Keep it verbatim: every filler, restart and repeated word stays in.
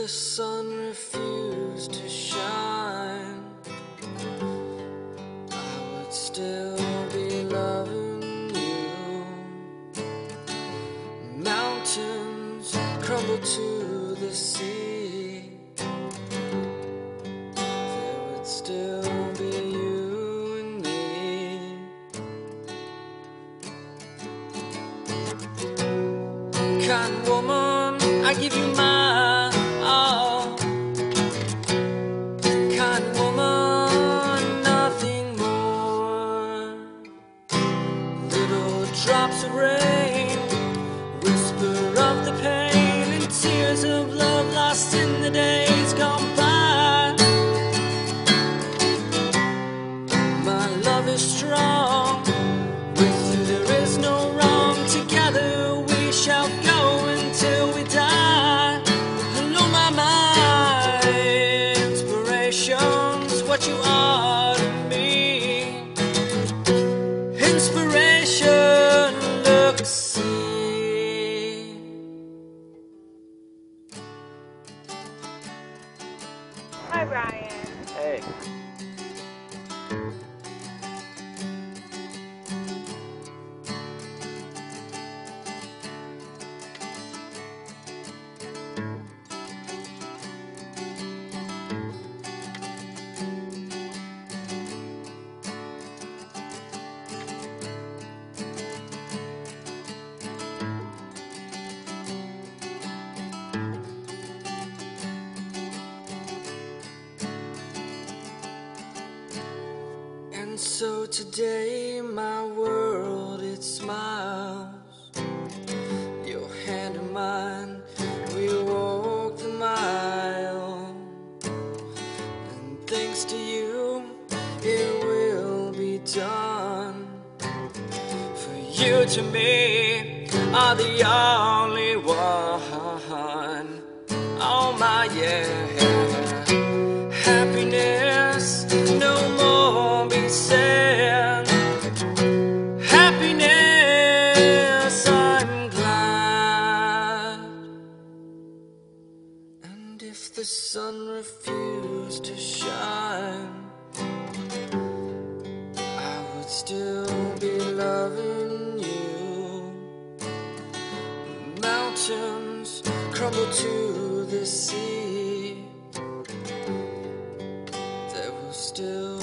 the sun refused to shine, I would still be loving you. Mountains crumble to the sea, there would still be you and me. Kind woman, I give you my all. Kind woman, nothing more. Little drops of rain, whisper of the pain, and tears of love lost in the days gone by. My love is strong, with you there is no wrong. Together we shall go until we die. Hello my mind, inspiration's what you are to me. Inspiration, look, see. Hi, Brian. Hey. And so today my world, it smiles. Your hand in mine, we walk the mile. And thanks to you, it will be done. For you to me are the only one. Oh my, yeah. Happiness, no more be sad. Happiness, I'm glad. And if the sun refused to shine, I would still be loving you. The mountains crumble to the sea, there will still